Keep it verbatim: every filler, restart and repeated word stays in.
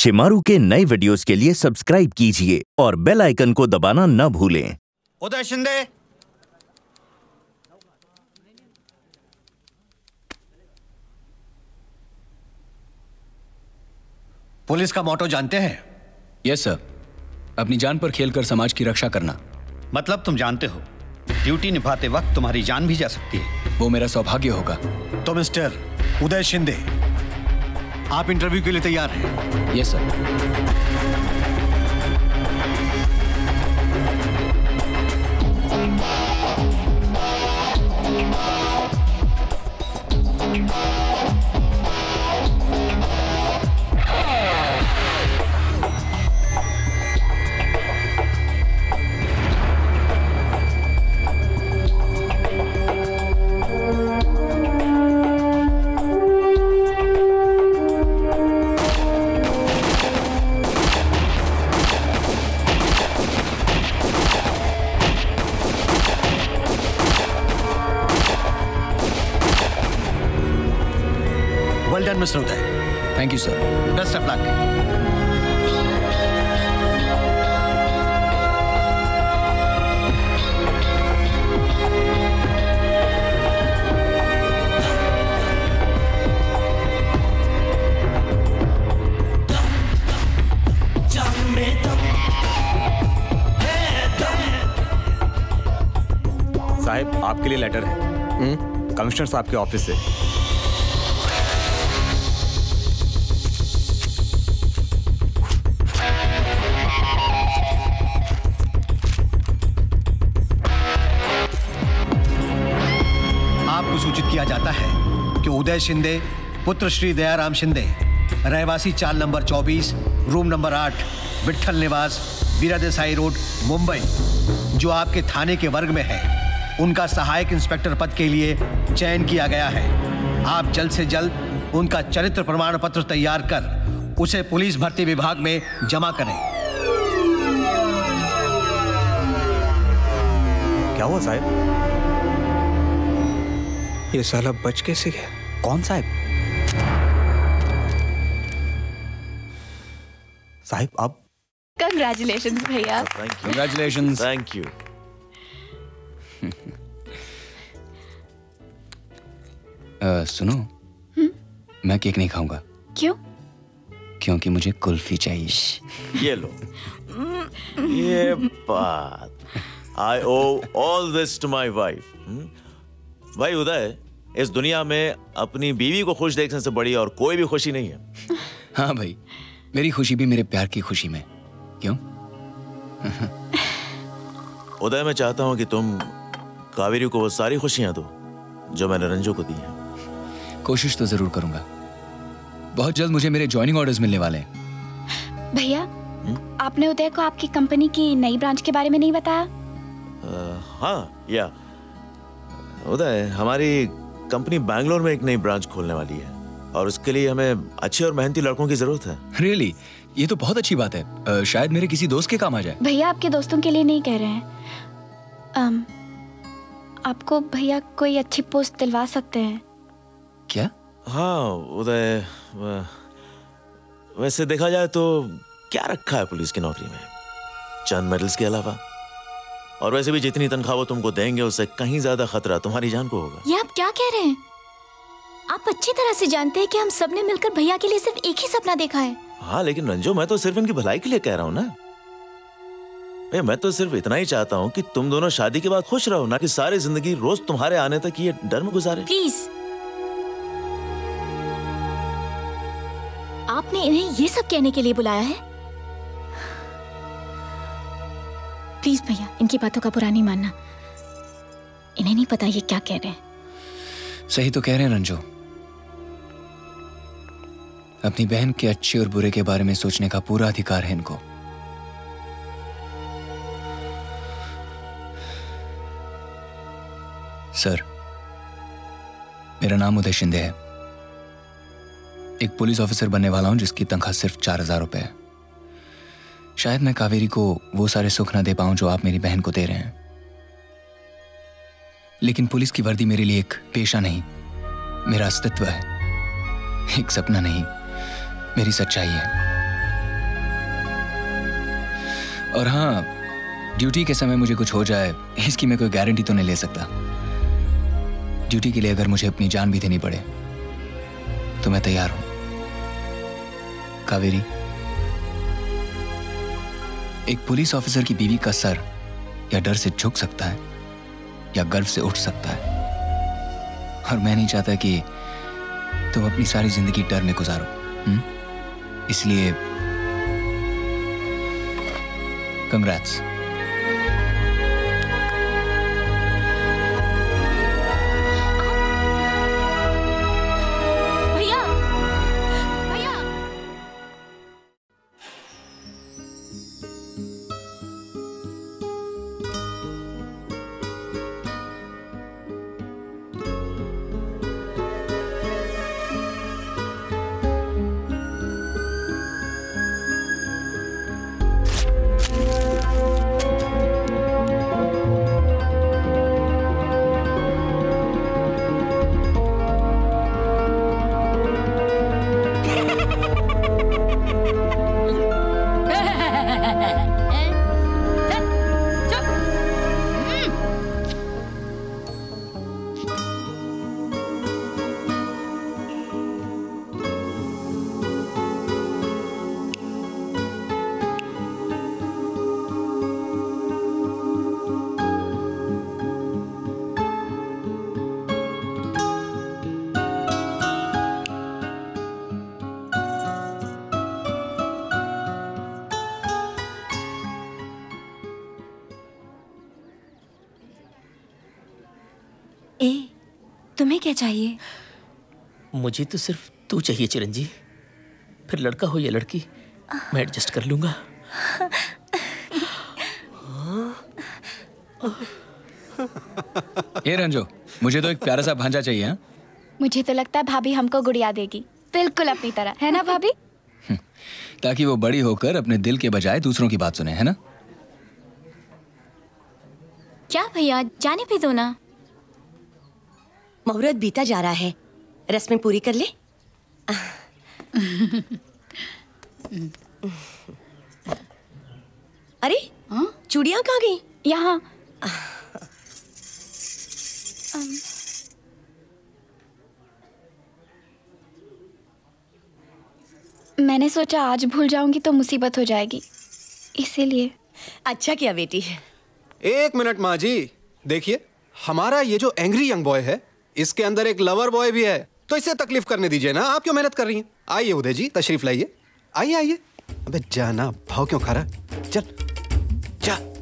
शेमारू के नए वीडियोस के लिए सब्सक्राइब कीजिए और बेल आइकन को दबाना न भूलें। उदय शिंदे, पुलिस का मोटो जानते हैं? यस सर, अपनी जान पर खेलकर समाज की रक्षा करना। मतलब तुम जानते हो ड्यूटी निभाते वक्त तुम्हारी जान भी जा सकती है। वो मेरा सौभाग्य होगा। तो मिस्टर उदय शिंदे, आप इंटरव्यू के लिए तैयार हैं? Yes sir. Well done, mister Uday. Thank you sir. Best of luck. साहब, आपके लिए लेटर है। कमिश्नर साहब के ऑफिस से। सूचित किया जाता है कि उदय शिंदे पुत्र श्री दयाराम शिंदे, रहवासी चाल नंबर चौबीस, रूम नंबर आठ, विठल निवास, वीरा देसाई रोड, मुंबई, जो आपके थाने के वर्ग में है, उनका सहायक इंस्पेक्टर पद के लिए चयन किया गया है। आप जल्द से जल्द उनका चरित्र प्रमाण पत्र तैयार कर उसे पुलिस भर्ती विभाग में जमा करें। क्या हुआ साहब? ये साला बच कैसे गया? कौन साहब? साहब आप? कंग्रेचुलेशंस भैया। कंग्रेचुलेशंस। Thank you. सुनो, हुँ? मैं केक नहीं खाऊंगा। क्यों? क्योंकि मुझे कुल्फी चाहिए। ये लो। ये बात। I owe all this to my wife. भाई उदय, इस दुनिया में अपनी बीवी को खुश देखने से बड़ी और कोई भी खुशी नहीं है। हाँ भाई, मेरी खुशी भी मेरे प्यार की खुशी में। क्यों? उदय, मैं चाहता हूँ कि तुम कावेरी को वो सारी खुशियां दो जो मैंने रंजू को दी हैं। कोशिश तो जरूर करूंगा। बहुत जल्द मुझे मेरे ज्वाइनिंग ऑर्डर्स मिलने वाले हैं। भैया, आपने उदय को आपकी कंपनी की नई ब्रांच के बारे में नहीं बताया? uh, हाँ, या उदय, हमारी कंपनी बैंगलोर में एक नई ब्रांच खोलने वाली है और उसके लिए हमें अच्छे और मेहनती लड़कों की जरूरत है। रियली? ये तो बहुत अच्छी बात है। uh, शायद मेरे किसी दोस्त के काम आ जाए। भैया, आपके दोस्तों के लिए नहीं कह रहे हैं। um, आपको भैया कोई अच्छी पोस्ट दिलवा सकते हैं क्या? हाँ उदय, वैसे देखा जाए तो क्या रखा है पुलिस की नौकरी में, चंद मेडल्स के अलावा। और वैसे भी जितनी तनख्वाह वो तुमको देंगे उससे कहीं ज्यादा खतरा तुम्हारी जान को होगा। ये आप क्या कह रहे हैं? आप अच्छी तरह से जानते हैं कि हम सबने मिलकर भैया के लिए सिर्फ एक ही सपना देखा है। हाँ, लेकिन रंजू, मैं तो सिर्फ इनकी भलाई के लिए कह रहा हूँ ना। ए, मैं तो सिर्फ इतना ही चाहता हूँ कि तुम दोनों शादी के बाद खुश रहो, ना कि सारी जिंदगी रोज तुम्हारे आने तक ये डर में गुजारे। प्लीज, आपने इन्हें ये सब कहने के लिए बुलाया है? प्लीज भैया, इनकी बातों का बुरा नहीं मानना। इन्हें नहीं पता ये क्या कह रहे हैं। सही तो कह रहे हैं रंजू। अपनी बहन के अच्छे और बुरे के बारे में सोचने का पूरा अधिकार है इनको। सर, मेरा नाम उदय शिंदे है। एक पुलिस ऑफिसर बनने वाला हूं जिसकी तनख्वाह सिर्फ चार हजार रुपए है। शायद मैं कावेरी को वो सारे सुख ना दे पाऊं जो आप मेरी बहन को दे रहे हैं, लेकिन पुलिस की वर्दी मेरे लिए एक पेशा नहीं, मेरा अस्तित्व है। एक सपना नहीं, मेरी सच्चाई है। और हाँ, ड्यूटी के समय मुझे कुछ हो जाए इसकी मैं कोई गारंटी तो नहीं ले सकता। ड्यूटी के लिए अगर मुझे अपनी जान भी देनी पड़े तो मैं तैयार हूं। कावेरी, एक पुलिस ऑफिसर की बीवी का सर या डर से झुक सकता है या गर्व से उठ सकता है, और मैं नहीं चाहता कि तुम अपनी सारी जिंदगी डर में गुजारो। हुँ? इसलिए कंग्रेट्स। भैया, भैया। ए, तुम्हें क्या चाहिए? मुझे तो सिर्फ तू चाहिए चिरंजी। फिर लड़का हो या लड़की मैं एडजस्ट कर लूंगा। ए रंजो, मुझे तो एक प्यारा सा भांजा चाहिए। हाँ? मुझे तो लगता है भाभी हमको गुड़िया देगी, बिल्कुल अपनी तरह, है ना भाभी? ताकि वो बड़ी होकर अपने दिल के बजाय दूसरों की बात सुने, है ना? क्या भैया, जाने भी दो ना। मुहूर्त बीता जा रहा है, रस्में पूरी कर ले। अरे चूड़ियां कहाँ गई? यहाँ। मैंने सोचा आज भूल जाऊंगी तो मुसीबत हो जाएगी, इसीलिए। अच्छा किया बेटी। एक मिनट माँ जी, देखिए हमारा ये जो एंग्री यंग बॉय है, इसके अंदर एक लवर बॉय भी है, तो इसे तकलीफ करने दीजिए ना। आप क्यों मेहनत कर रही हैं? आइए उदय जी, तशरीफ लाइए। आइए आइए। अबे जाना, भाव क्यों खा रहा? चल जा।